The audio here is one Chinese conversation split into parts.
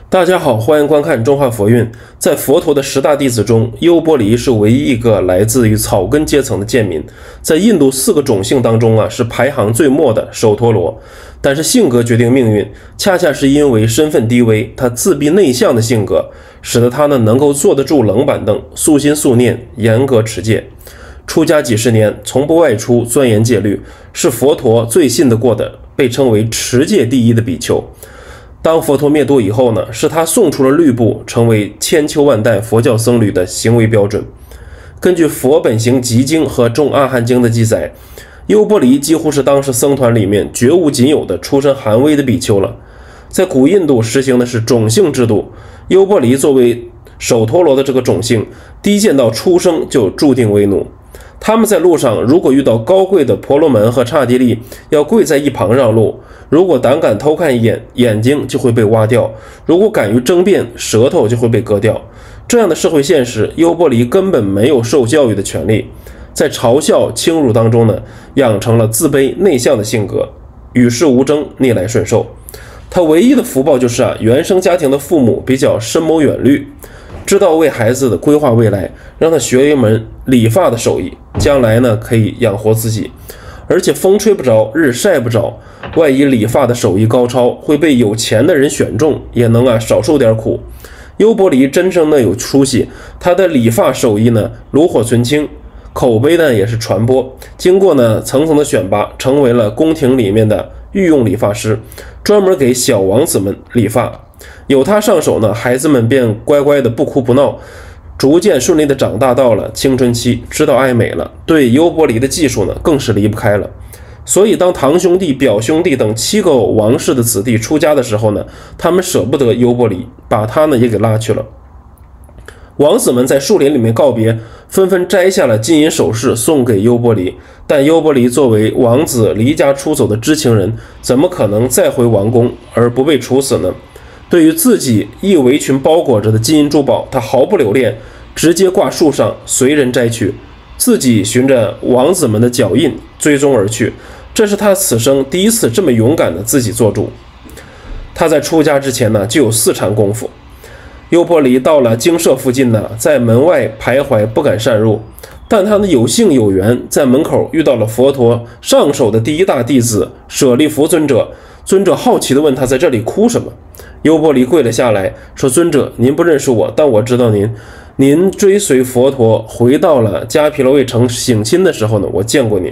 大家好，欢迎观看中华佛运。在佛陀的10大弟子中，优波离是唯一一个来自于草根阶层的贱民，在印度4个种姓当中是排行最末的首陀罗。但是性格决定命运，恰恰是因为身份低微，他自闭内向的性格，使得他能够坐得住冷板凳，素心素念，严格持戒。出家几十年，从不外出，钻研戒律，是佛陀最信得过的，被称为持戒第一的比丘。当佛陀灭度以后呢，是他送出了律部，成为千秋万代佛教僧侣的行为标准。根据《佛本行集经》和《众阿含经》的记载，优波离几乎是当时僧团里面绝无仅有的出身寒微的比丘了。在古印度实行的是种姓制度，优波离作为首陀罗的这个种姓，低贱到出生就注定为奴。他们在路上如果遇到高贵的婆罗门和刹帝利，要跪在一旁让路，如果胆敢偷看一眼，眼睛就会被挖掉；如果敢于争辩，舌头就会被割掉。这样的社会现实，优波离根本没有受教育的权利，在嘲笑轻辱当中呢，养成了自卑内向的性格，与世无争，逆来顺受。他唯一的福报就是原生家庭的父母比较深谋远虑，知道为孩子的规划未来，让他学一门理发的手艺，将来呢可以养活自己。而且风吹不着，日晒不着，万一理发的手艺高超，会被有钱的人选中，也能少受点苦。优波离真正的有出息，他的理发手艺呢炉火纯青，口碑呢也是传播，经过呢层层的选拔，成为了宫廷里面的御用理发师，专门给小王子们理发。有他上手呢，孩子们便乖乖的不哭不闹，逐渐顺利的长大到了青春期，知道爱美了，对优波离的技术呢更是离不开了。所以当堂兄弟、表兄弟等7个王室的子弟出家的时候呢，他们舍不得优波离，把他呢也给拉去了。王子们在树林里面告别，纷纷摘下了金银首饰送给优波离，但优波离作为王子离家出走的知情人，怎么可能再回王宫而不被处死呢？对于自己一围裙包裹着的金银珠宝，他毫不留恋，直接挂树上随人摘去，自己循着王子们的脚印追踪而去。这是他此生第一次这么勇敢的自己做主。他在出家之前呢就有4禅功夫。优波离到了精舍附近呢，在门外徘徊，不敢擅入。但他呢有幸有缘，在门口遇到了佛陀上首的第1大弟子舍利弗尊者。尊者好奇地问他在这里哭什么。优波离跪了下来，说：尊者，您不认识我，但我知道您追随佛陀回到了迦毗罗卫城省亲的时候呢，我见过您。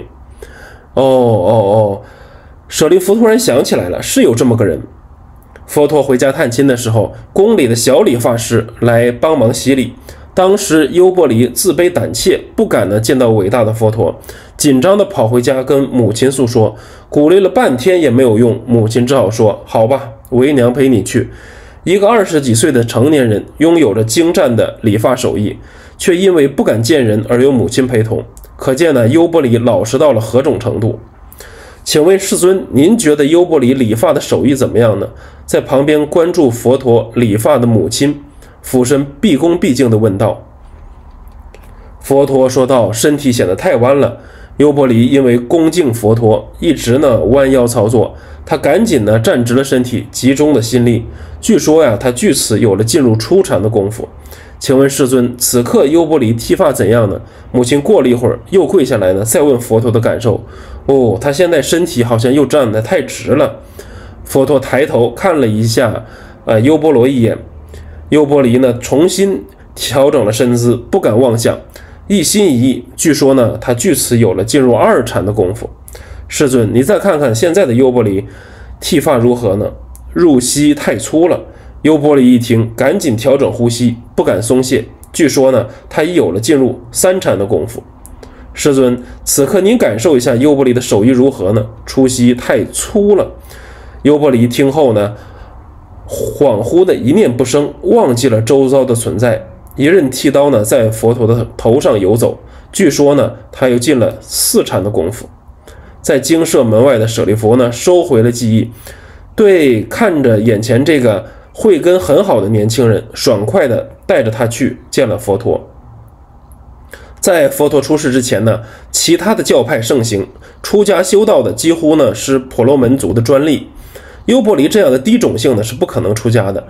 舍利弗突然想起来了，是有这么个人。佛陀回家探亲的时候，宫里的小理发师来帮忙洗礼。当时优波离自卑胆怯，不敢呢见到伟大的佛陀，紧张的跑回家跟母亲诉说，鼓励了半天也没有用，母亲只好说：好吧，为娘陪你去。一个20几岁的成年人，拥有着精湛的理发手艺，却因为不敢见人而有母亲陪同，可见呢优波离老实到了何种程度。请问世尊，您觉得优波离理发的手艺怎么样呢？在旁边关注佛陀理发的母亲俯身毕恭毕敬地问道。佛陀说道：身体显得太弯了。优波离因为恭敬佛陀，一直呢弯腰操作，他赶紧呢站直了身体，集中了心力。据说他据此有了进入初禅的功夫。请问世尊，此刻优波离剃发怎样呢？母亲过了一会儿又跪下来呢，再问佛陀的感受。他现在身体好像又站得太直了。佛陀抬头看了一下优波罗一眼，优波离呢重新调整了身姿，不敢妄想，一心一意。据说呢他据此有了进入2禅的功夫。世尊，你再看看现在的优波离剃发如何呢？入息太粗了。优波离一听，赶紧调整呼吸，不敢松懈。据说呢他已有了进入3禅的功夫。世尊，此刻您感受一下优波离的手艺如何呢？出息太粗了。优波离听后呢，恍惚的一念不生，忘记了周遭的存在。一刃剃刀呢在佛陀的头上游走。据说呢他又进了4禅的功夫。在精舍门外的舍利弗呢收回了记忆，对看着眼前这个慧根很好的年轻人，爽快的带着他去见了佛陀。在佛陀出世之前呢，其他的教派盛行，出家修道的几乎呢是婆罗门族的专利。优波离这样的低种姓呢是不可能出家的，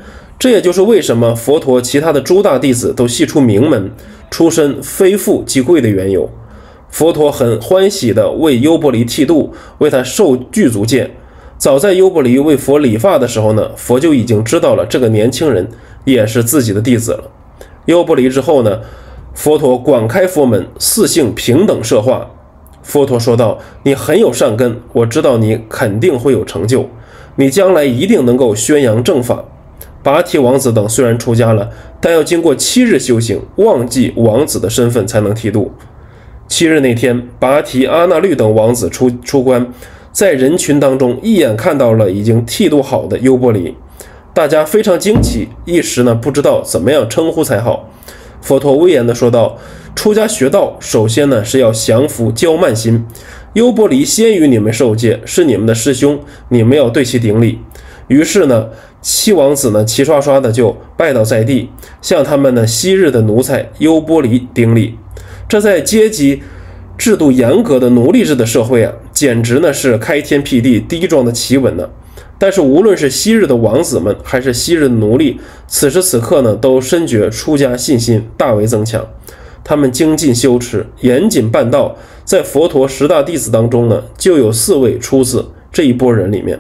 这也就是为什么佛陀其他的诸大弟子都系出名门，出身非富即贵的缘由。佛陀很欢喜地为优波离剃度，为他受具足戒。早在优波离为佛理发的时候呢，佛就已经知道了这个年轻人也是自己的弟子了。优波离之后呢，佛陀广开佛门，四姓平等摄化。佛陀说道：你很有善根，我知道你肯定会有成就，你将来一定能够宣扬正法。拔提王子等虽然出家了，但要经过7日修行，忘记王子的身份才能剃度。7日那天，拔提、阿那律等王子出关，在人群当中一眼看到了已经剃度好的优波离，大家非常惊奇，一时呢不知道怎么样称呼才好。佛陀威严地说道：出家学道，首先呢是要降服骄慢心。优波离先于你们受戒，是你们的师兄，你们要对其顶礼。于是呢7王子呢齐刷刷的就拜倒在地，向他们呢昔日的奴才优波离顶礼。这在阶级制度严格的奴隶制的社会啊，简直呢是开天辟地第一桩的奇闻呢。但是无论是昔日的王子们还是昔日的奴隶，此时此刻呢都深觉出家信心大为增强。他们精进修持，严谨办道，在佛陀10大弟子当中呢，就有4位出自这一波人里面。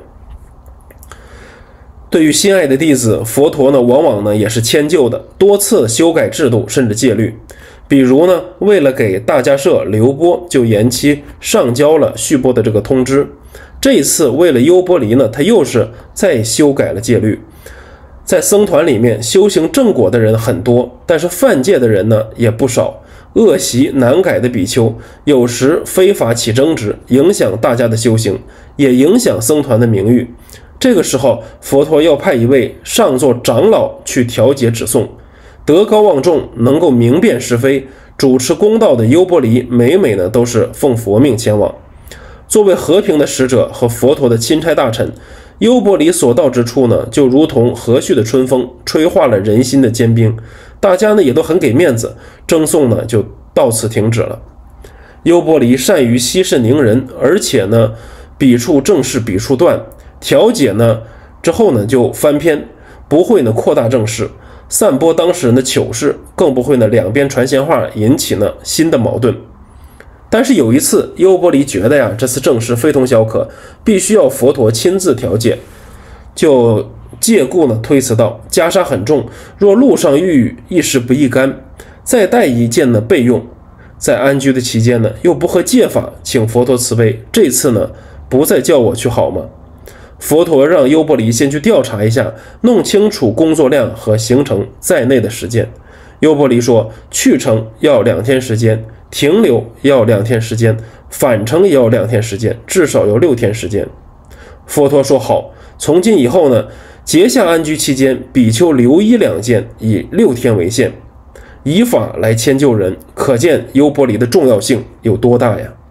对于心爱的弟子，佛陀呢往往呢也是迁就的，多次修改制度甚至戒律。比如呢，为了给大迦叶留钵，就延期上交了续钵的这个通知。这一次为了优波离呢，他又是再修改了戒律。在僧团里面，修行正果的人很多，但是犯戒的人呢也不少。恶习难改的比丘，有时非法起争执，影响大家的修行，也影响僧团的名誉。这个时候，佛陀要派一位上座长老去调解指送。德高望重，能够明辨是非，主持公道的优波离，每每呢都是奉佛命前往。作为和平的使者和佛陀的钦差大臣，优波离所到之处呢，就如同和煦的春风，吹化了人心的坚冰。大家呢也都很给面子，争讼呢就到此停止了。优波离善于息事宁人，而且呢笔触正是笔触断，调解呢之后呢就翻篇，不会呢扩大正事，散播当事人的糗事，更不会呢两边传闲话，引起呢新的矛盾。但是有一次，优波离觉得呀，这次正事非同小可，必须要佛陀亲自调解，就借故呢推辞道：袈裟很重，若路上遇雨，一时不易干，再带一件呢备用。在安居的期间呢，又不合戒法，请佛陀慈悲，这次呢不再叫我去好吗？佛陀让优波离先去调查一下，弄清楚工作量和行程在内的时间。优波离说，去程要2天时间，停留要2天时间，返程也要2天时间，至少要6天时间。佛陀说好，从今以后呢，节下安居期间，比丘留衣2件，以6天为限，以法来迁就人，可见优波离的重要性有多大呀。